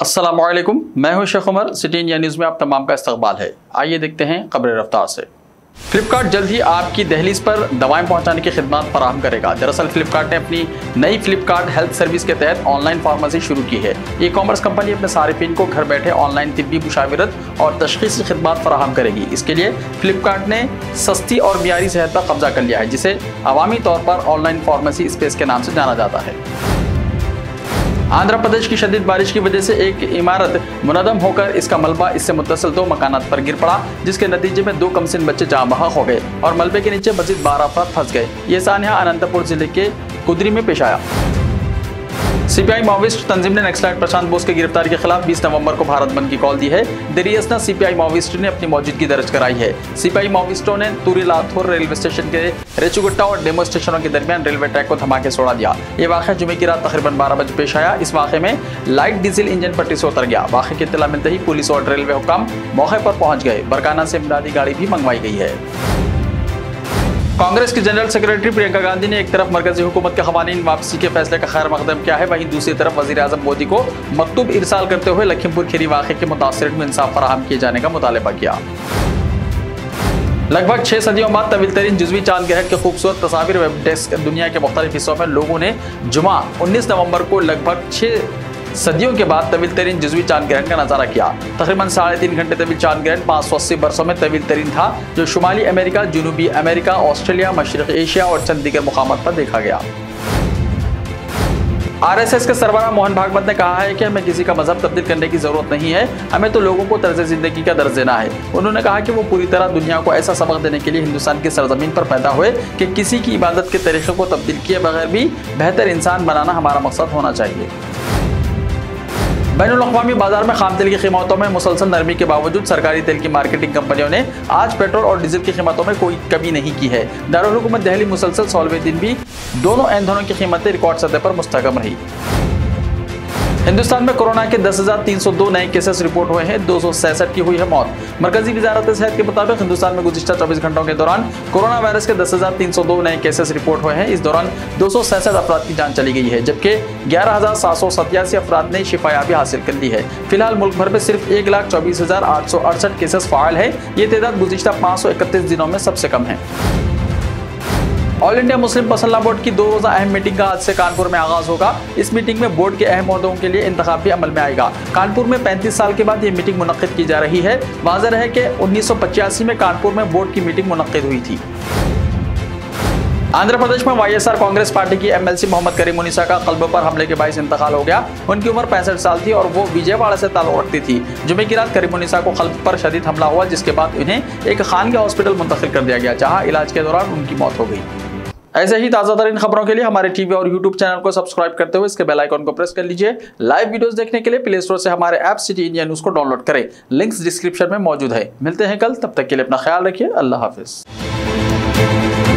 अस्सलामुअलैकुम, मैं हूं शेख उमर। सिटिंडिया न्यूज़ में आप तमाम का इस्तकबाल है। आइए देखते हैं खबरें रफ्तार से। फ्लिपकार्ट जल्द ही आपकी दहलीज पर दवाएं पहुंचाने की खिदमत फराहम करेगा। दरअसल फ्लिपकार्ट ने अपनी नई फ्लिपकार्ट हेल्थ सर्विस के तहत ऑनलाइन फार्मेसी शुरू की है। ई कॉमर्स कंपनी अपने सारिफिन को घर बैठे ऑनलाइन तिब्बी मुशावरत और तशखीसी खिदमत फराहम करेगी। इसके लिए फ्लिपकार्ट ने सस्ती और मियारी सेहत पर कब्जा कर लिया है, जिसे अवामी तौर पर ऑनलाइन फार्मेसी स्पेस के नाम से जाना जाता है। आंध्र प्रदेश की शदीद बारिश की वजह से एक इमारत मुनदम होकर इसका मलबा इससे मुत्तसिल 2 मकानात पर गिर पड़ा, जिसके नतीजे में 2 कमसिन बच्चे जाँ बहक हो गए और मलबे के नीचे मजीद 12 अफराद फंस गए। ये सानिया अनंतपुर जिले के कुदरी में पेश आया। सीपीआई माओविस्ट तंजीम ने नक्सलाइट प्रशांत बोस की गिरफ्तारी के खिलाफ 20 नवंबर को भारत बंद की कॉल दी है। देरियसना सीपीआई माओविस्ट ने अपनी मौजूदगी दर्ज कराई है। सीपीआई माओविस्टों ने तुरी लाथुर रेलवे स्टेशन के रेचुगुट्टा और डेमो स्टेशनों के दरमियान रेलवे ट्रैक को धमाके से उड़ा दिया। ये वाक़या जुमे की रात तकरीबन 12 बजे पेश आया। इस वाक़े में लाइट डीजल इंजन पट्टी से उतर गया। वाक़े की इत्तला मिलते ही पुलिस और रेलवे हुक्काम मौके पर पहुंच गए। बरकाना से इमदादी गाड़ी भी मंगवाई गई है। कांग्रेस की जनरल सेक्रेटरी प्रियंका गांधी ने एक तरफ मरकजी हुकूमत के खवानीन वापसी के फैसले का खैर मकदम किया है, वहीं दूसरी तरफ वजीर आजम मोदी को मकतूब इरसाल करते हुए लखीमपुर खीरी वाक़े के मुतासिरीन को इंसाफ फराहम किए जाने का मुतालबा किया। लगभग 6 सदियों बाद तवील तरीन जुज़वी चांद ग्रहण के खूबसूरत तस्वीर वेब डेस्क दुनिया के मुख्तलिफ हिस्सों में लोगों ने जुमा 19 नवंबर को लगभग 6 सदियों के बाद तवील तरीन जुज़वी चांद ग्रहण का नजारा किया। तकरीबन 3.5 घंटे तवील चांद ग्रहण 580 बरसों में तवील तरीन था, जो शुमाली अमेरिका, जनूबी अमेरिका, ऑस्ट्रेलिया, मशरक़ी एशिया और चंद दीगर मुकामात पर देखा गया। आरएसएस के सरबराह मोहन भागवत ने कहा है कि हमें किसी का मजहब तब्दील करने की जरूरत नहीं है, हमें तो लोगों को तर्ज जिंदगी का दर्ज देना है। उन्होंने कहा कि वो पूरी तरह दुनिया को ऐसा सबक देने के लिए हिंदुस्तान की सरजमीन पर पैदा हुए कि किसी की इबादत के तरीके को तब्दील किए बगैर भी बेहतर इंसान बनाना हमारा मकसद होना चाहिए। बैनुल-अक़वामी बाजार में खाम तेल की कीमतों में मुसलसल नरमी के बावजूद सरकारी तेल की मार्केटिंग कंपनियों ने आज पेट्रोल और डीजल की कीमतों में कोई कमी नहीं की है। दारुल हुकूमत दिल्ली मुसलसल 16वें दिन भी दोनों ईंधनों की कीमतें रिकॉर्ड सतह पर मुस्तकम रही। हिंदुस्तान में कोरोना के 10,302 नए केसेस रिपोर्ट हुए हैं, 266 की हुई है मौत। मरकजी वजारत सेहत के मुताबिक हिंदुस्तान में गुज़िश्ता 24 घंटों के दौरान कोरोना वायरस के 10,302 नए केसेस रिपोर्ट हुए हैं। इस दौरान 266 अफराद की जान चली गई है, जबकि 11,787 अफराद ने शिफायाबी हासिल कर ली है। फिलहाल मुल्क भर में सिर्फ 1,24,868 केसेस फाइल है। ये तादाद गुज़िश्ता 531 दिनों में सबसे कम है। All India Muslim personal law board की 2 रोज़ा अहम मीटिंग का आज से कानपुर में आगाज होगा। इस मीटिंग में बोर्ड के अहम ओहदों के लिए इंतखाब भी अमल में आएगा। कानपुर में 35 साल के बाद ये मीटिंग मुनक्किद की जा रही है। वाज़ेह है कि 1985 में कानपुर में बोर्ड की मीटिंग मुनक्किद हुई थी। आंध्र प्रदेश में वाईएसआर कांग्रेस पार्टी की एमएलसी मोहम्मद करीमुन्निसा का कल्ब पर हमले के बायस इंतकाल हो गया। उनकी उम्र 65 साल थी और वो विजयवाड़ा से ताल्लुक रखती थी। जुमे की रात करीमुन्निसा को कल्ब पर शदीद हमला हुआ, जिसके बाद उन्हें एक खानगी हॉस्पिटल मुंतकिल कर दिया गया, जहां इलाज के दौरान उनकी मौत हो गई। ऐसे ही ताज़ा तरीन खबरों के लिए हमारे टीवी और यूट्यूब चैनल को सब्सक्राइब करते हुए इसके बेल आइकन को प्रेस कर लीजिए। लाइव वीडियोस देखने के लिए प्ले स्टोर से हमारे ऐप सिटी इंडिया न्यूज़ को डाउनलोड करें। लिंक्स डिस्क्रिप्शन में मौजूद है। मिलते हैं कल, तब तक के लिए अपना ख्याल रखिए। अल्लाह हाफिज।